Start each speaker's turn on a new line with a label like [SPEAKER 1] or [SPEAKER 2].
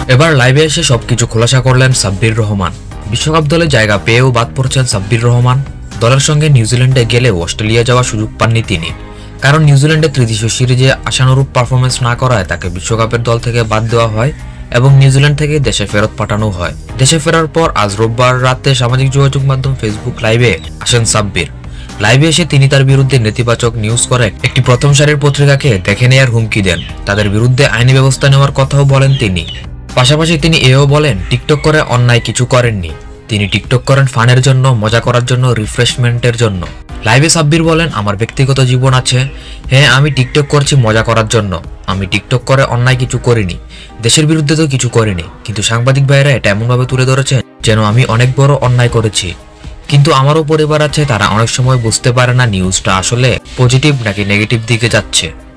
[SPEAKER 1] এবার লাইভে এসে সবকিছু খোলাসা করলেন সাব্বির রহমান। বিশ্বকাপ দলে জায়গা পেয়েও বাদ পড়ছেন সাব্বির রহমান। দলের সঙ্গে নিউজিল্যান্ডে গেলেও অস্ট্রেলিয়া যাওয়ার সুযোগ পাননি তিনি, কারণ নিউজিল্যান্ডে ত্রিদেশীয় সিরিজে আশানুরূপ পারফরমেন্স না করায় তাকে বিশ্বকাপের দল থেকে বাদ দেওয়া হয় এবং নিউজিল্যান্ড থেকে দেশে ফেরত পাঠানো হয়। দেশে ফেরার পর আজ রোববার রাতে সামাজিক যোগাযোগ মাধ্যম ফেসবুক লাইভে আসেন সাব্বির। লাইভে এসে তিনি তার বিরুদ্ধে নেতিবাচক নিউজ করে একটি প্রথম সারির পত্রিকাকে দেখে নেয়ার হুমকি দেন। তাদের বিরুদ্ধে আইনি ব্যবস্থা নেওয়ার কথাও বলেন তিনি। পাশাপাশি তিনি এও বলেন টিকটক করে অন্যায় কিছু করেননি, তিনি টিকটক করেন ফানের জন্য, মজা করার জন্য, রিফ্রেশমেন্টের জন্য। লাইভে সাব্বির বলেন, আমার ব্যক্তিগত জীবন আছে, হ্যাঁ আমি টিকটক করছি মজা করার জন্য, আমি টিকটক করে অন্যায় কিছু করিনি, দেশের বিরুদ্ধে তো কিছু করিনি, কিন্তু সাংবাদিক ভাইরা এটা এমনভাবে তুলে ধরেছেন যেন আমি অনেক বড় অন্যায় করেছি। কিন্তু আমারও পরিবার আছে, তারা অনেক সময় বুঝতে পারে না নিউজটা আসলে পজিটিভ নাকি নেগেটিভ দিকে যাচ্ছে।